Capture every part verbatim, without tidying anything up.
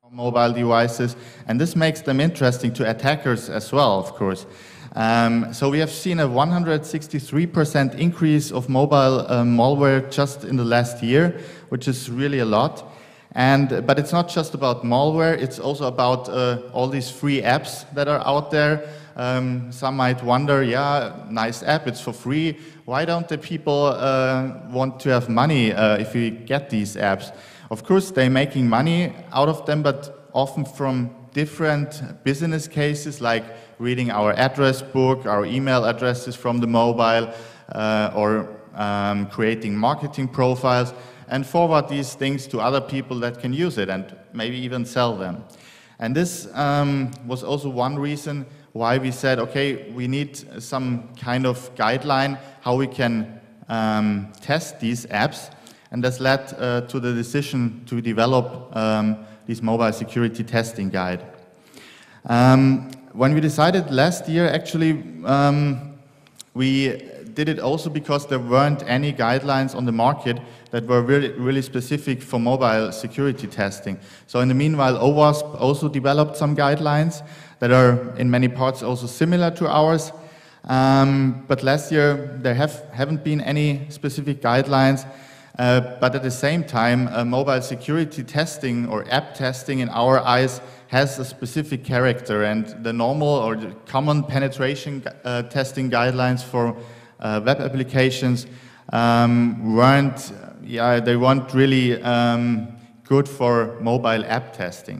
mobile devices, and this makes them interesting to attackers as well, of course. Um, so we have seen a one hundred sixty-three percent increase of mobile uh, malware just in the last year, which is really a lot. And, but it's not just about malware, it's also about uh, all these free apps that are out there. Um, some might wonder, yeah, nice app, it's for free. Why don't the people uh, want to have money uh, if we get these apps? Of course, they're making money out of them, but often from different business cases, like reading our address book, our email addresses from the mobile, uh, or um, creating marketing profiles, and forward these things to other people that can use it and maybe even sell them. And this um, was also one reason why we said, okay, we need some kind of guideline how we can um, test these apps. And this led uh, to the decision to develop um, this mobile security testing guide. Um, when we decided last year, actually, um, we did it also because there weren't any guidelines on the market that were really, really specific for mobile security testing. So in the meanwhile, OWASP also developed some guidelines that are in many parts also similar to ours. Um, but last year, there have, haven't been any specific guidelines. Uh, but at the same time, uh, mobile security testing or app testing in our eyes has a specific character, and the normal or the common penetration uh, testing guidelines for uh, web applications um, weren't, yeah, they weren't really um, good for mobile app testing.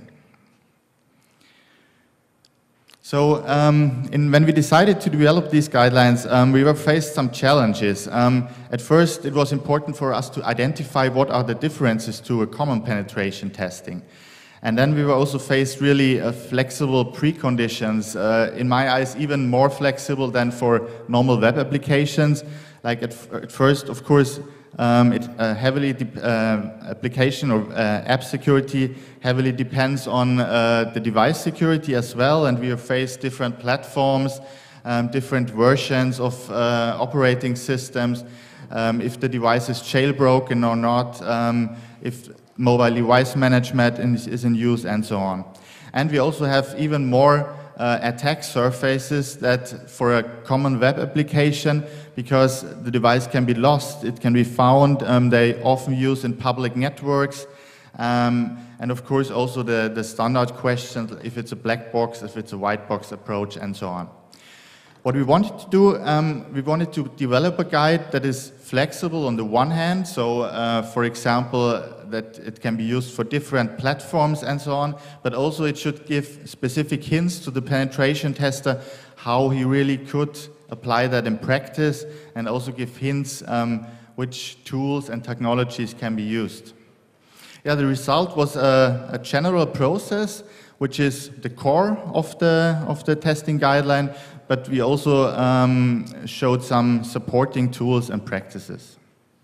So um, in, when we decided to develop these guidelines, um, we were faced some challenges. Um, at first, it was important for us to identify what are the differences to a common penetration testing. And then we were also faced really uh, flexible preconditions, uh, in my eyes even more flexible than for normal web applications. Like at, at first, of course, Um, it uh, heavily uh, application or uh, app security heavily depends on uh, the device security as well, and we have faced different platforms, um, different versions of uh, operating systems, um, if the device is jailbroken or not, um, if mobile device management is, is in use, and so on. And we also have even more uh, attack surfaces that for a common web application, because the device can be lost, it can be found, um, they often use in public networks, um, and of course also the, the standard questions, if it's a black box, if it's a white box approach, and so on. What we wanted to do, um, we wanted to develop a guide that is flexible on the one hand, so uh, for example, that it can be used for different platforms and so on, but also it should give specific hints to the penetration tester how he really could apply that in practice, and also give hints um, which tools and technologies can be used. Yeah, the result was a, a general process, which is the core of the, of the testing guideline, but we also um, showed some supporting tools and practices.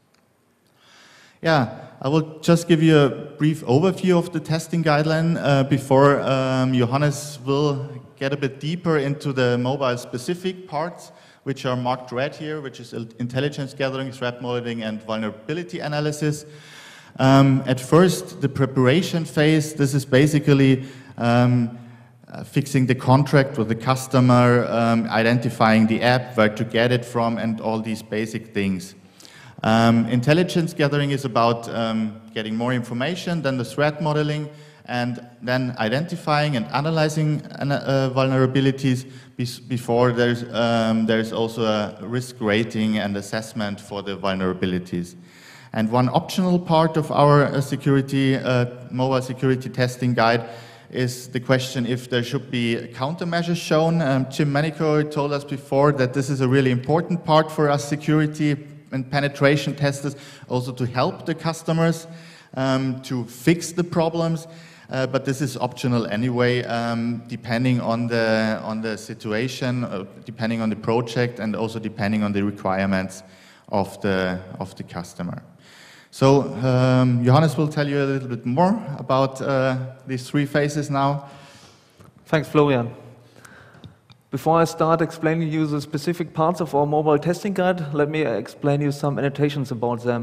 Yeah, I will just give you a brief overview of the testing guideline uh, before um, Johannes will get a bit deeper into the mobile-specific parts, which are marked red here, which is intelligence gathering, threat modeling, and vulnerability analysis. Um, at first, the preparation phase, this is basically um, uh, fixing the contract with the customer, um, identifying the app, where to get it from, and all these basic things. Um, intelligence gathering is about um, getting more information, then the threat modeling, and then identifying and analyzing uh, vulnerabilities before there's, um, there's also a risk rating and assessment for the vulnerabilities. And one optional part of our uh, security, uh, mobile security testing guide is the question if there should be countermeasures shown. Um, Jim Manico told us before that this is a really important part for us security and penetration testers, also to help the customers um, to fix the problems. Uh, but this is optional anyway, um, depending on the on the situation, uh, depending on the project, and also depending on the requirements of the of the customer. So um, Johannes will tell you a little bit more about uh, these three phases now. Thanks, Florian. Before I start explaining you the specific parts of our mobile testing guide, let me explain you some annotations about them.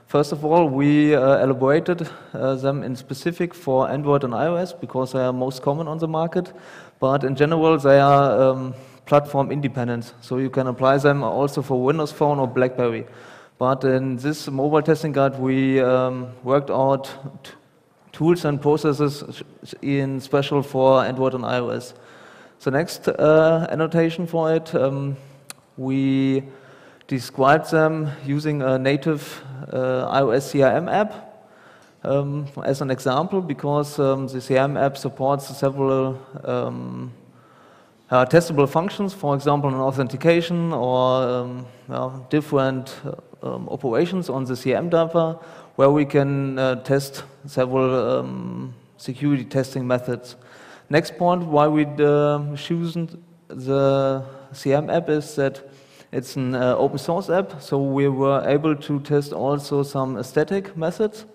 First of all, we uh, elaborated uh, them in specific for Android and iOS because they are most common on the market, but in general they are um, platform independent, so you can apply them also for Windows Phone or BlackBerry. But in this mobile testing guide we um, worked out t tools and processes in special for Android and iOS. The next uh, annotation for it, um, we described them using a native uh, iOS C R M app um, as an example, because um, the C R M app supports several um, uh, testable functions, for example, an authentication or um, uh, different uh, um, operations on the C R M driver, where we can uh, test several um, security testing methods. Next point why we uh, chosen the C R M app is that it's an uh, open source app, so we were able to test also some static methods,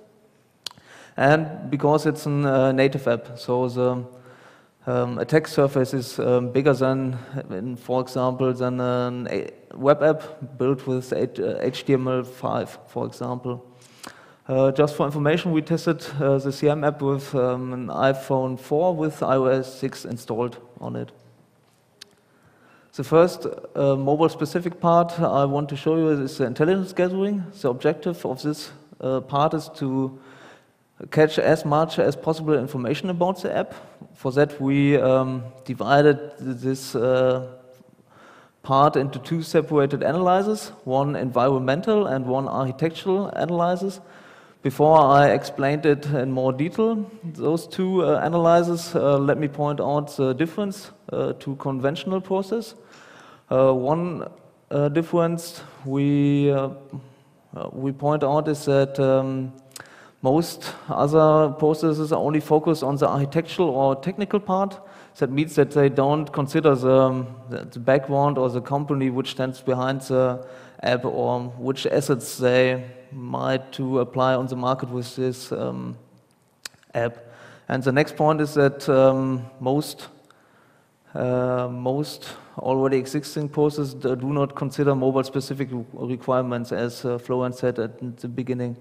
and because it's a uh, native app, so the um, attack surface is um, bigger than, in, for example, than a web app built with H T M L five, for example. Uh, just for information, we tested uh, the C R M app with um, an iPhone four with iOS six installed on it. The first uh, mobile-specific part I want to show you is the intelligence gathering. The objective of this uh, part is to catch as much as possible information about the app. For that, we um, divided this uh, part into two separated analyses, one environmental and one architectural analysis. Before I explained it in more detail, those two uh, analyses, uh, let me point out the difference uh, to conventional process. Uh, one uh, difference we, uh, uh, we point out is that um, most other processes are only focused on the architectural or technical part. That means that they don't consider the, the background or the company which stands behind the app or which assets they might to apply on the market with this um, app. And the next point is that um, most uh, most already existing processes do not consider mobile-specific requirements, as uh, Florian said at the beginning.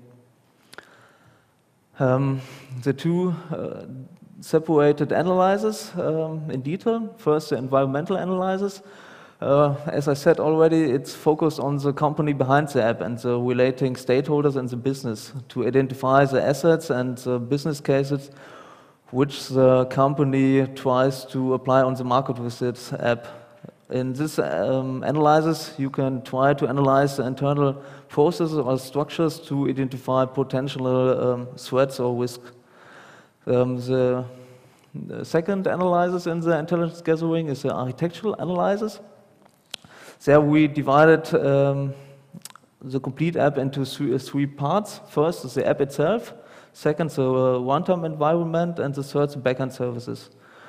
Um, the two uh, separated analyses um, in detail. First, the environmental analysis. Uh, as I said already, it's focused on the company behind the app and the relating stakeholders in the business to identify the assets and the business cases which the company tries to apply on the market with its app. In this um, analysis, you can try to analyze the internal processes or structures to identify potential um, threats or risks. Um, the, the second analysis in the intelligence gathering is the architectural analysis. There we divided um, the complete app into three, uh, three parts. First is the app itself, second the uh, runtime environment, and the third the backend services.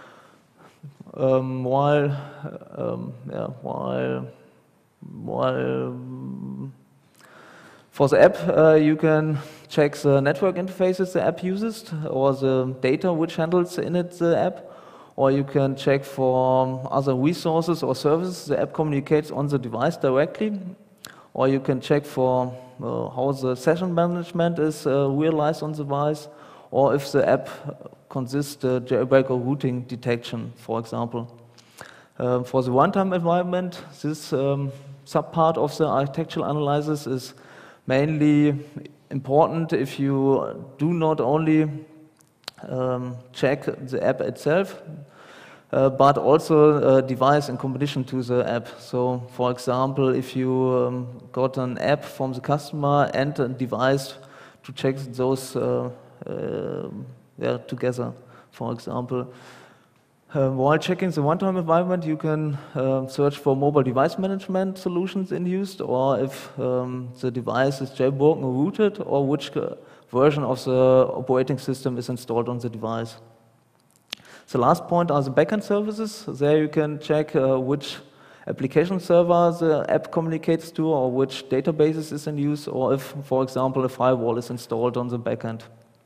Um, while, um, yeah, while, while um, for the app, uh, you can check the network interfaces the app uses or the data which handles in it the app. Or you can check for other resources or services the app communicates on the device directly. Or you can check for uh, how the session management is uh, realized on the device, or if the app consists of uh, jailbreak or routing detection, for example. Uh, for the runtime environment, this um, subpart of the architectural analysis is mainly important if you do not only Um, check the app itself, uh, but also a device in combination to the app. So, for example, if you um, got an app from the customer and a device to check those uh, uh, yeah, together, for example. Uh, while checking the runtime environment, you can uh, search for mobile device management solutions in use, or if um, the device is jailbroken or rooted, or which uh, version of the operating system is installed on the device. The last point are the backend services. There you can check uh, which application server the app communicates to, or which databases is in use, or if, for example, a firewall is installed on the backend.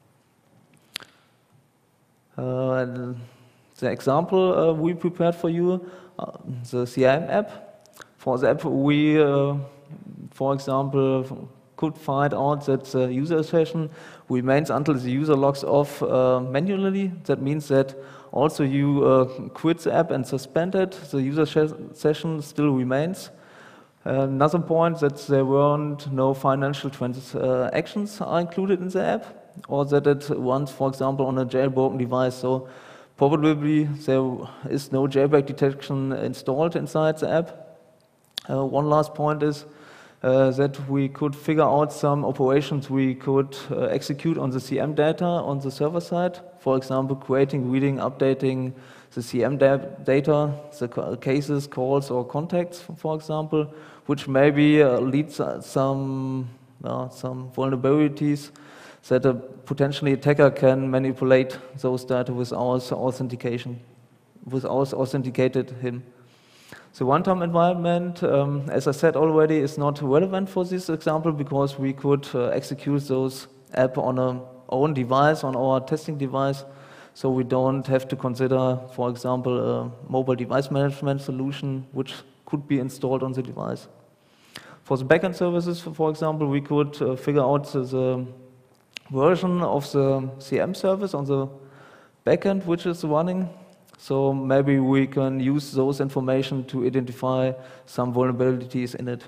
Uh, the example uh, we prepared for you, uh, the C R M app. For the app, we, uh, for example, could find out that the user session remains until the user logs off uh, manually. That means that also you uh, quit the app and suspend it, the user session still remains. Uh, another point that there weren't no financial transactions are included in the app, or that it runs, for example, on a jailbroken device. So probably there is no jailbreak detection installed inside the app. Uh, one last point is uh, that we could figure out some operations we could uh, execute on the C M data on the server side. For example, creating, reading, updating the C M data, the cases, calls, or contacts, for example, which maybe uh, leads uh, some uh, some vulnerabilities that a potentially attacker can manipulate those data without authentication, without authenticated him. The runtime environment, um, as I said already, is not relevant for this example because we could uh, execute those app on our own device, on our testing device, so we don't have to consider, for example, a mobile device management solution which could be installed on the device. For the backend services, for example, we could uh, figure out the, the version of the C M service on the backend which is running. So maybe we can use those information to identify some vulnerabilities in it.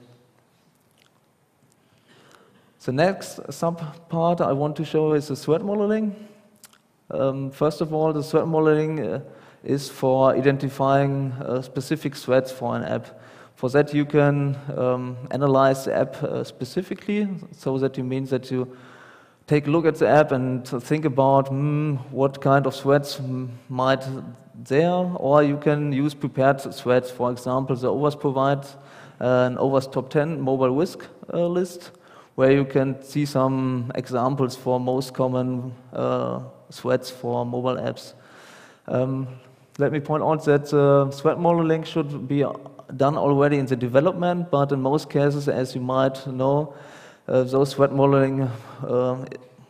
The next sub-part I want to show is the threat modeling. Um, first of all, the threat modeling uh, is for identifying uh, specific threats for an app. For that you can um, analyze the app uh, specifically, so that it means that you take a look at the app and think about mm, what kind of threats might there, or you can use prepared threats. For example, the O W A S provides an O W A S top ten mobile risk uh, list, where you can see some examples for most common uh, threats for mobile apps. Um, let me point out that uh, threat modeling should be done already in the development, but in most cases, as you might know, uh, those threat modeling uh,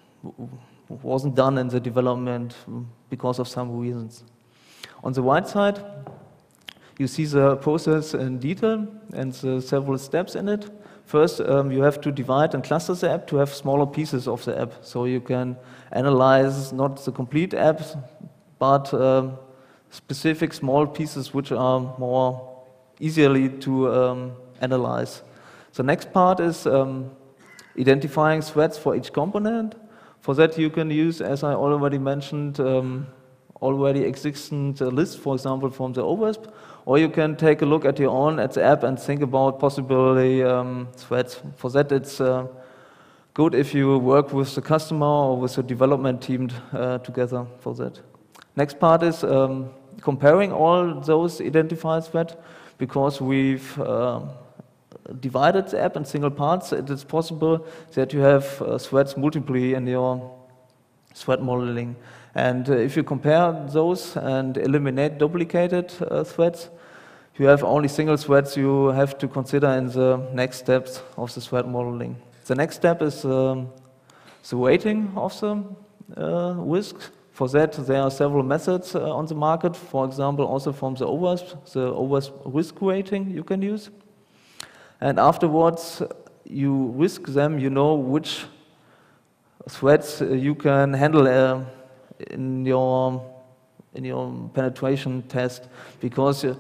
wasn't done in the development because of some reasons. On the right side, you see the process in detail and the several steps in it. First, um, you have to divide and cluster the app to have smaller pieces of the app, so you can analyze not the complete app, but um, specific small pieces which are more easily to um, analyze. The next part is um, identifying threats for each component. For that, you can use, as I already mentioned, um, already existent uh, lists, for example, from the O W A S P, or you can take a look at your own at the app and think about possibly um, threats. For that, it's uh, good if you work with the customer or with the development team uh, together for that. Next part is um, comparing all those identified threats, because we've uh, divided the app in single parts. It is possible that you have uh, threats multiply in your threat modeling. And uh, if you compare those and eliminate duplicated uh, threats, you have only single threats you have to consider in the next steps of the threat modeling. The next step is um, the rating of the uh, risk. For that, there are several methods uh, on the market. For example, also from the O W A S P, the O W A S P risk rating you can use. And afterwards, you risk them, you know which threats you can handle uh, in your in your penetration test, because uh,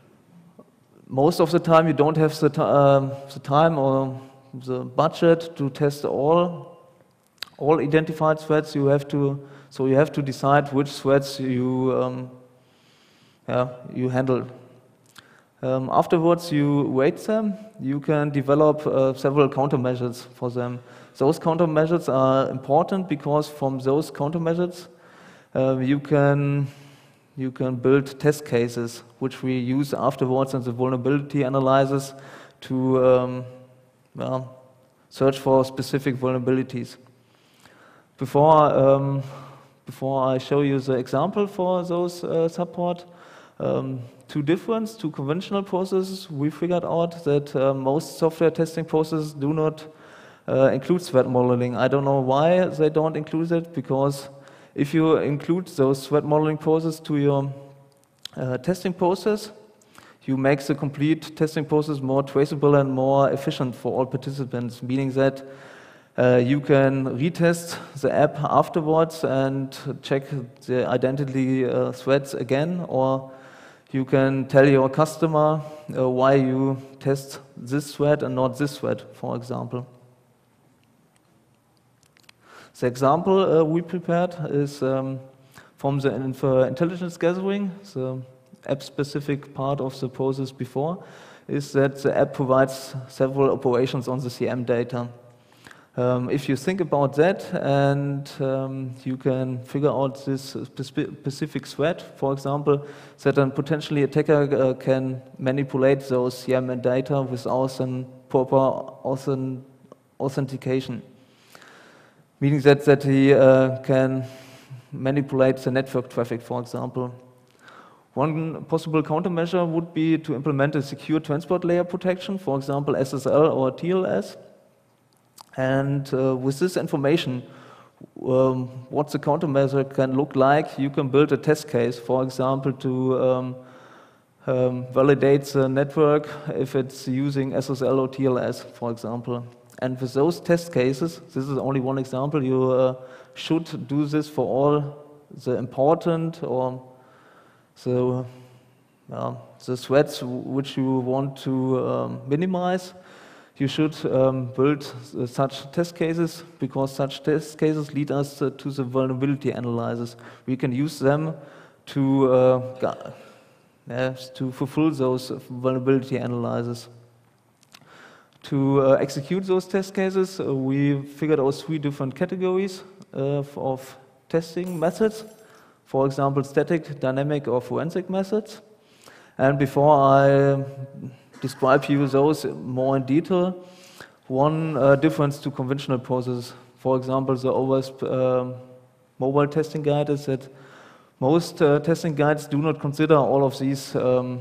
most of the time you don't have the, uh, the time or the budget to test all all identified threats. You have to so you have to decide which threats you um, yeah you handle. Um, afterwards, you rate them. You can develop uh, several countermeasures for them. Those countermeasures are important because from those countermeasures, uh, you can you can build test cases, which we use afterwards in the vulnerability analysis to um, well, search for specific vulnerabilities. Before um, before I show you the example for those uh, support. Um, two different, two conventional processes, we figured out that uh, most software testing processes do not uh, include threat modeling. I don't know why they don't include it, because if you include those threat modeling processes to your uh, testing process, you make the complete testing process more traceable and more efficient for all participants, meaning that uh, you can retest the app afterwards and check the identity uh, threads again, or you can tell your customer uh, why you test this thread and not this thread, for example. The example uh, we prepared is um, from the inf intelligence gathering. The app-specific part of the process before is that the app provides several operations on the C M data. Um, if you think about that and um, you can figure out this specific thread, for example, that a potentially attacker uh, can manipulate those C M data without a proper authen authentication, meaning that, that he uh, can manipulate the network traffic, for example. One possible countermeasure would be to implement a secure transport layer protection, for example, S S L or T L S. And uh, with this information, um, what the countermeasure can look like, you can build a test case, for example, to um, um, validate the network if it's using S S L or T L S, for example. And with those test cases, this is only one example, you uh, should do this for all the important or the, uh, the threats which you want to um, minimize. You should um, build uh, such test cases, because such test cases lead us uh, to the vulnerability analysis. We can use them to, uh, yes, to fulfill those vulnerability analyses. To uh, execute those test cases, uh, we figured out three different categories uh, of testing methods. For example, static, dynamic, or forensic methods. And before I describe you those more in detail, one uh, difference to conventional processes, for example, the OWASP uh, mobile testing guide, is that most uh, testing guides do not consider all of these um,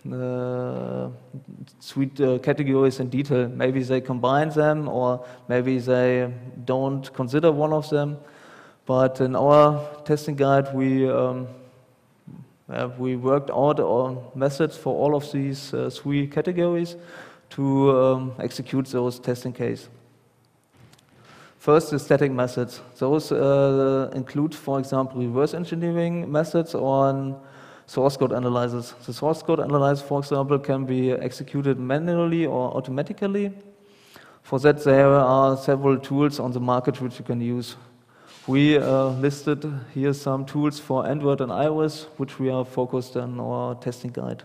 uh, suite uh, categories in detail. Maybe they combine them, or maybe they don't consider one of them. But in our testing guide, we um, Uh, we worked out our methods for all of these uh, three categories to um, execute those testing cases. First, the static methods. Those uh, include, for example, reverse engineering methods or source code analysis. The source code analysis, for example, can be executed manually or automatically. For that, there are several tools on the market which you can use. We uh, listed here some tools for Android and iOS, which we are focused on our testing guide.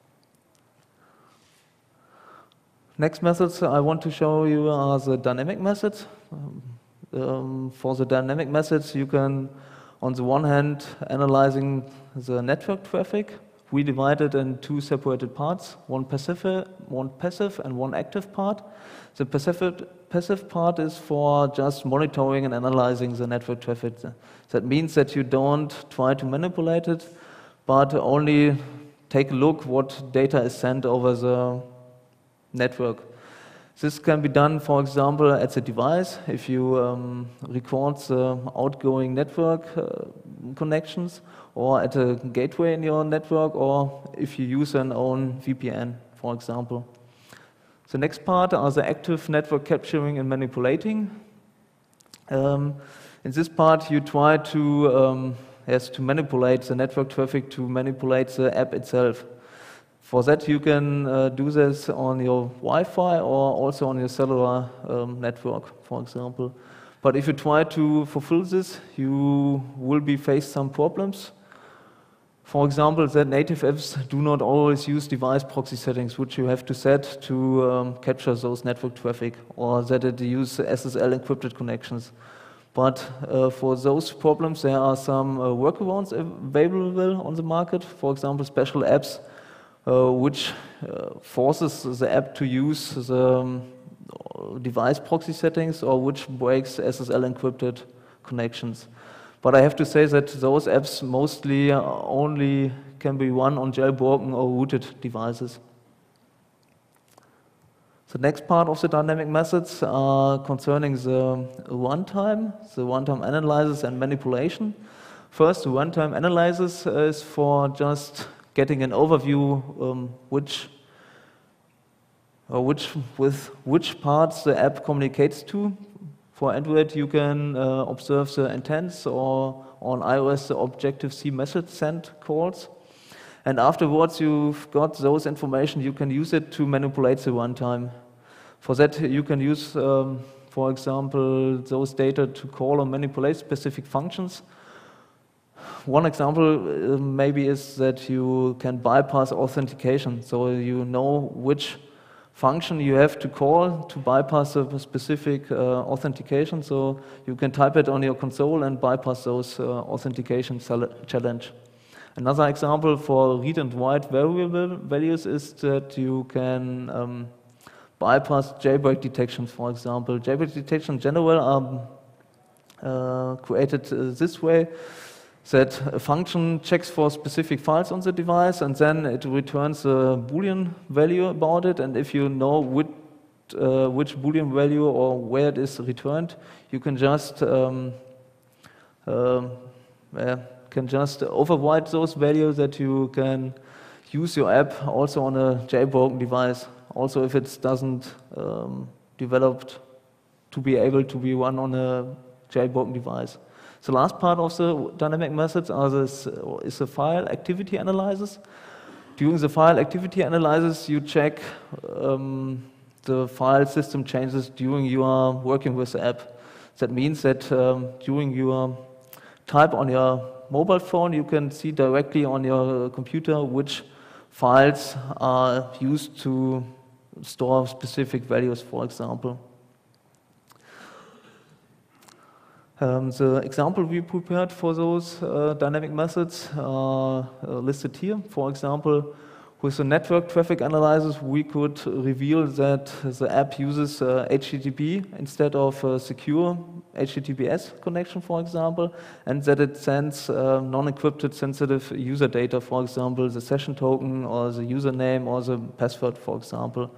Next methods I want to show you are the dynamic methods. Um, for the dynamic methods, you can, on the one hand, analyzing the network traffic. We divide it in two separated parts, one passive, one passive and one active part. The passive, passive part is for just monitoring and analyzing the network traffic. That means that you don't try to manipulate it, but only take a look what data is sent over the network. This can be done, for example, at the device. If you um, record the outgoing network uh, connections, or at a gateway in your network, or if you use an own V P N, for example. The next part are the active network capturing and manipulating. Um, in this part, you try to, um, yes, to manipulate the network traffic, to manipulate the app itself. For that, you can uh, do this on your Wi-Fi or also on your cellular um, network, for example. But if you try to fulfill this, you will be faced some problems. For example, that native apps do not always use device proxy settings, which you have to set to um, capture those network traffic, or that it use S S L encrypted connections. But uh, for those problems, there are some uh, workarounds available on the market. For example, special apps uh, which uh, forces the app to use the um, device proxy settings, or which breaks S S L encrypted connections. But I have to say that those apps mostly only can be run on jailbroken or rooted devices. The next part of the dynamic methods are concerning the runtime, the runtime analysis and manipulation. First, the runtime analysis is for just getting an overview um, which or which with which parts the app communicates to. For Android, you can uh, observe the intents, or on iOS, the Objective-C message send calls. And afterwards, you've got those information, you can use it to manipulate the runtime. For that, you can use, um, for example, those data to call or manipulate specific functions. One example uh, maybe is that you can bypass authentication, so you know which function you have to call to bypass a specific uh, authentication, so you can type it on your console and bypass those uh, authentication challenge. Another example for read and write variable values is that you can um, bypass jailbreak detections, for example. Jailbreak detection in general are uh, created uh, this way, that a function checks for specific files on the device and then it returns a Boolean value about it, and if you know which, uh, which Boolean value or where it is returned, you can just um, uh, uh, can just overwrite those values that you can use your app also on a jailbroken device, also if it doesn't um, developed to be able to be run on a jailbroken device. The last part of the dynamic methods are this, uh, is the file activity analysis. During the file activity analysis, you check um, the file system changes during you are working with the app. That means that um, during your type on your mobile phone, you can see directly on your computer which files are used to store specific values, for example. Um, the example we prepared for those uh, dynamic methods are uh, listed here. For example, with the network traffic analysis, we could reveal that the app uses uh, H T T P instead of a secure H T T P S connection, for example, and that it sends uh, non-encrypted sensitive user data, for example, the session token or the username or the password, for example.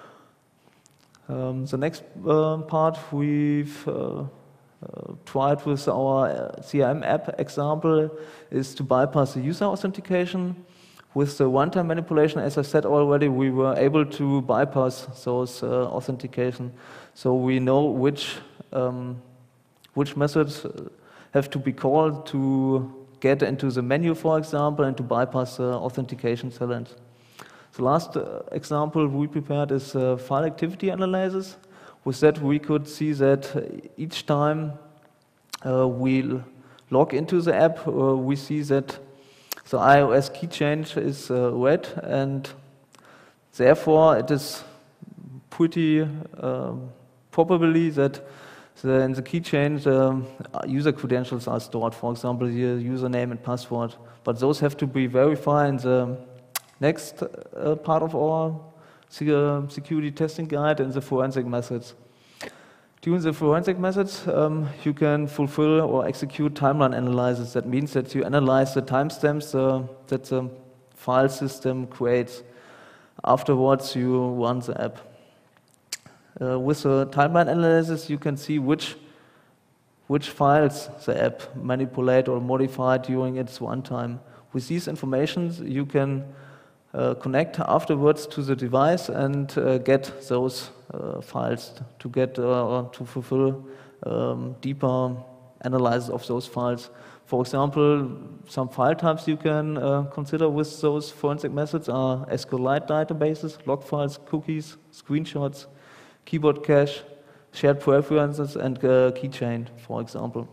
Um, the next uh, part we've uh, Uh, tried with our uh, C R M app example is to bypass the user authentication. With the runtime manipulation, as I said already, we were able to bypass those uh, authentication. So we know which, um, which methods have to be called to get into the menu, for example, and to bypass the authentication challenge. The last uh, example we prepared is uh, file activity analysis. With that, we could see that each time uh, we log into the app, uh, we see that the iOS key change is uh, red, and therefore it is pretty um, probably that the, in the key change um, user credentials are stored, for example, the username and password. But those have to be verified in the next uh, part of our security testing guide and the forensic methods. During the forensic methods, um, you can fulfill or execute timeline analysis. That means that you analyze the timestamps uh, that the file system creates. Afterwards, you run the app. Uh, with the timeline analysis, you can see which, which files the app manipulate or modify during its runtime. With these informations, you can Uh, connect afterwards to the device and uh, get those uh, files to get uh, to fulfill um, deeper analysis of those files. For example, some file types you can uh, consider with those forensic methods are SQLite databases, log files, cookies, screenshots, keyboard cache, shared preferences, and uh, keychain, for example.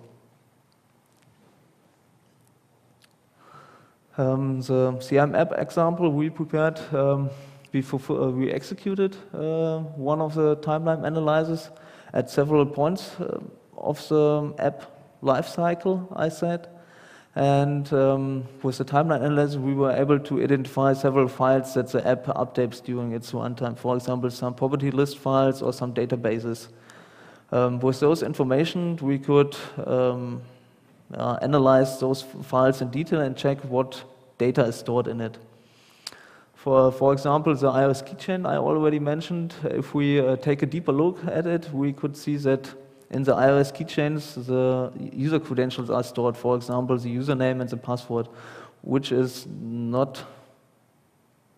Um, the C R M app example we prepared, um, we, uh, we executed uh, one of the timeline analysis at several points uh, of the app lifecycle, I said. And um, with the timeline analysis, we were able to identify several files that the app updates during its runtime. For example, some property list files or some databases. Um, with those information, we could um, uh, analyze those files in detail and check what data is stored in it. For, for example, the iOS keychain I already mentioned, if we uh, take a deeper look at it, we could see that in the iOS keychains, the user credentials are stored, for example, the username and the password, which is not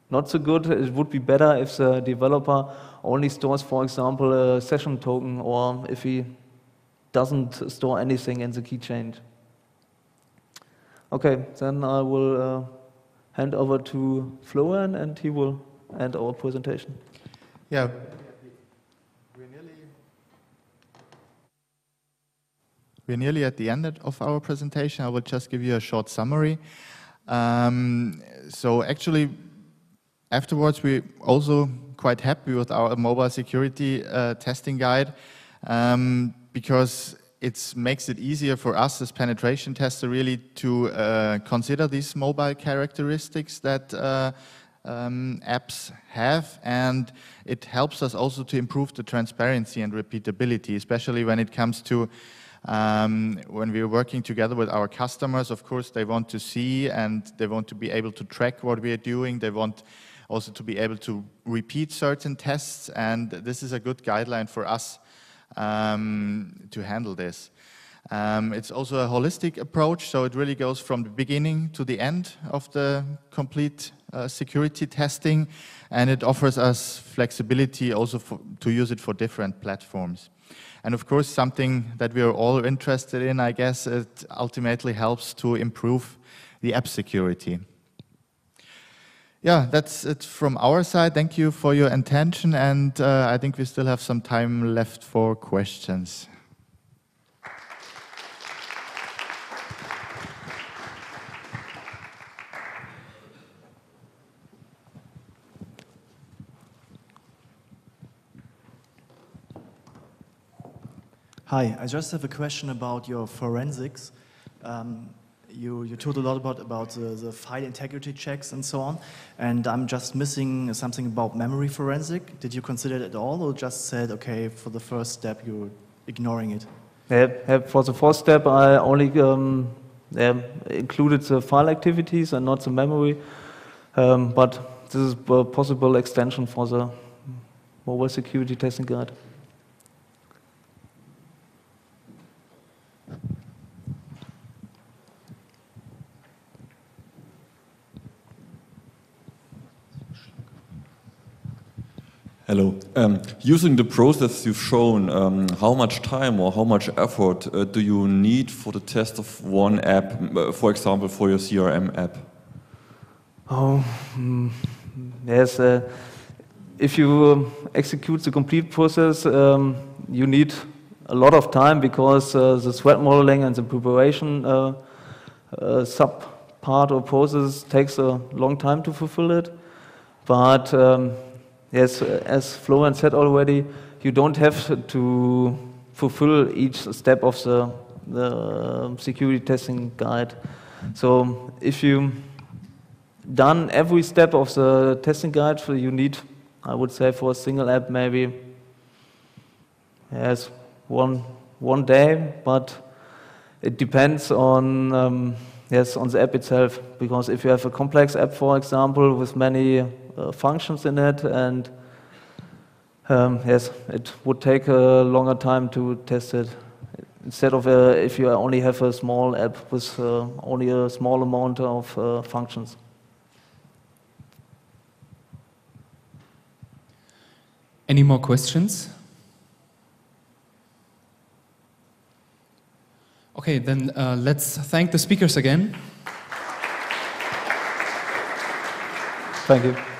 not so good. It would be better if the developer only stores, for example, a session token, or if he doesn't store anything in the key change. Okay, then I will uh, hand over to Florian, and he will end our presentation. Yeah. We're nearly at the end of our presentation. I will just give you a short summary. Um, so actually, afterwards, we're also quite happy with our mobile security uh, testing guide um, because it makes it easier for us as penetration tester really to uh, consider these mobile characteristics that uh, um, apps have, and it helps us also to improve the transparency and repeatability, especially when it comes to Um, when we're working together with our customers. Of course, they want to see and they want to be able to track what we are doing. They want also to be able to repeat certain tests, and this is a good guideline for us um, to handle this. Um, it's also a holistic approach, so it really goes from the beginning to the end of the complete uh, security testing, and it offers us flexibility also for, to use it for different platforms. And of course, something that we are all interested in, I guess, it ultimately helps to improve the app security. Yeah, that's it from our side. Thank you for your attention, and uh, I think we still have some time left for questions. Hi, I just have a question about your forensics. Um, you, you told a lot about, about the, the file integrity checks and so on, and I'm just missing something about memory forensic. Did you consider it at all, or just said, okay, for the first step you're ignoring it? Yeah, yeah, for the first step I only um, yeah, included the file activities and not the memory, um, but this is a possible extension for the mobile security testing guide. Hello. Um, using the process you've shown, um, how much time or how much effort uh, do you need for the test of one app, uh, for example, for your C R M app? Oh, mm, yes. Uh, if you um, execute the complete process, um, you need a lot of time because uh, the threat modeling and the preparation uh, uh, sub part or process takes a long time to fulfill it. But um, yes, as Florian said already, you don't have to fulfill each step of the, the security testing guide. So if you done every step of the testing guide, you need, I would say, for a single app maybe yes one one day, but it depends on um, yes on the app itself. Because if you have a complex app, for example, with many uh, functions in it, and um, yes, it would take a longer time to test it. Instead of uh, if you only have a small app with uh, only a small amount of uh, functions. Any more questions? Okay, then uh, let's thank the speakers again. Thank you.